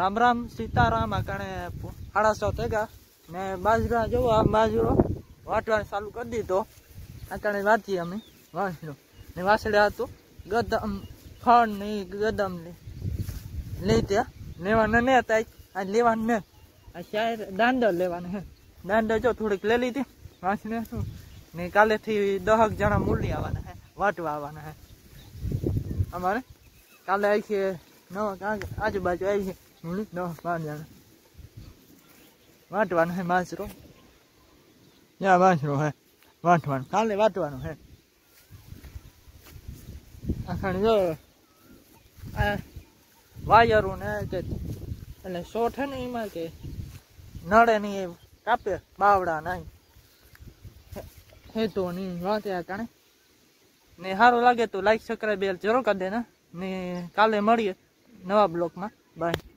राम राम सीताराम आकणे 7:30 थया ने बाजरा जो आ बाजरो वाटवाने चालू कर दीधो आकणे वाती अमे वासड़ो ने वासड़ा तो गदम फण ने गदम ने लेत्या लेवाने ने था आ लेवाने ने आ शायद दांडो लेवाने है दांडो जो थोड़ीक ले लीधी वासने ने काले थी 10 जना मूली आवाना है वाटवा आवाना है हमारे काले आई छे नवा आजूबाजू आई छे मूली 10-12 जना वाटवानो है बाजरो या बाजरो है वाटवानो काले वाटवानो है आखण जो आ वायरू ने के એટલે શોર્ટ है नहीं एमां के नड़े नहीं कापे बावड़ा नहीं है तो नहीं बात है कणे ने हारो लागे तो लाइक सब्सक्राइब जरूर कर देना ने काले મળીએ नवा ब्लॉग में बाय।